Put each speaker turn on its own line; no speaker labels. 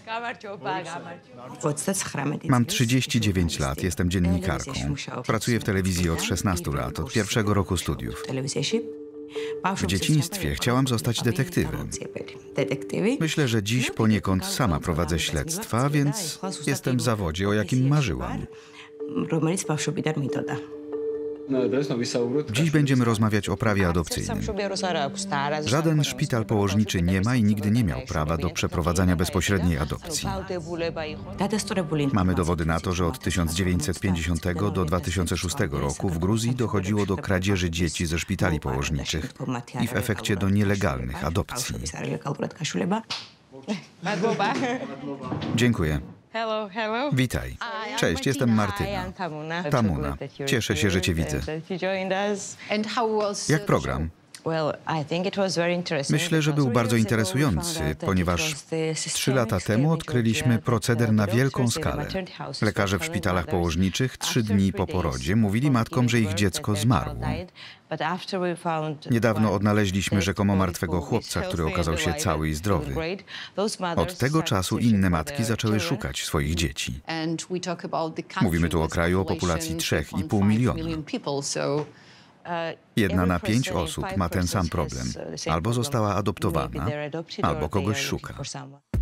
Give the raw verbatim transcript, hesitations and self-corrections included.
Mam trzydzieści dziewięć lat, jestem dziennikarką. Pracuję w telewizji od szesnastu lat, od pierwszego roku studiów. W dzieciństwie chciałam zostać detektywem. Myślę, że dziś poniekąd sama prowadzę śledztwa, więc jestem w zawodzie, o jakim marzyłam. Dziś będziemy rozmawiać o prawie adopcyjnym. Żaden szpital położniczy nie ma i nigdy nie miał prawa do przeprowadzania bezpośredniej adopcji. Mamy dowody na to, że od tysiąc dziewięćset pięćdziesiątego do dwa tysiące szóstego roku w Gruzji dochodziło do kradzieży dzieci ze szpitali położniczych i w efekcie do nielegalnych adopcji. Dziękuję.
Hello, hello.
Witaj. Cześć, jestem Martyna. Tamuna. Cieszę się, że cię widzę. Jak program? Myślę, że był bardzo interesujący, ponieważ trzy lata temu odkryliśmy proceder na wielką skalę. Lekarze w szpitalach położniczych trzy dni po porodzie mówili matkom, że ich dziecko zmarło. Niedawno odnaleźliśmy rzekomo martwego chłopca, który okazał się cały i zdrowy. Od tego czasu inne matki zaczęły szukać swoich dzieci. Mówimy tu o kraju o populacji trzy i pół miliona. Jedna na pięć osób ma ten sam problem. Albo została adoptowana, albo kogoś szuka.